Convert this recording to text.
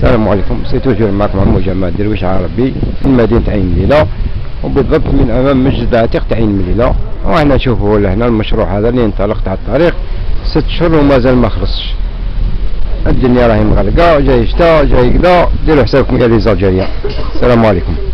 السلام عليكم. سيتوجه معكم عمو جمال درويش عربي في مدينة عين مليلة، وبالضبط من أمام مسجد عتيق عين مليلة. وحنا نشوفوا هنا المشروع هذا اللي انطلق تحت الطريق 6 شهور ومازال ما خلصش. الدنيا راهي مغلقة، جاي شتا جاي كذا، ديروا حسابكم يا لي زالجيريان. السلام عليكم.